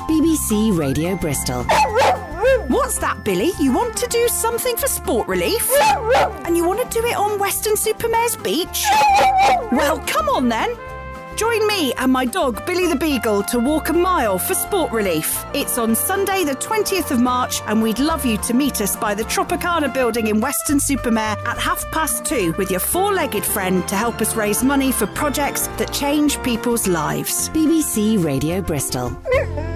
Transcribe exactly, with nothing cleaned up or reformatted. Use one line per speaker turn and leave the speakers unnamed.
B B C Radio Bristol.
What's that, Billy? You want to do something for sport relief? And you want to do it on Weston-super-Mare's beach? Well, come on then. Join me and my dog, Billy the Beagle, to walk a mile for sport relief. It's on Sunday the twentieth of March, and we'd love you to meet us by the Tropicana building in Weston-super-Mare at half past two with your four-legged friend to help us raise money for projects that change people's lives.
B B C Radio Bristol.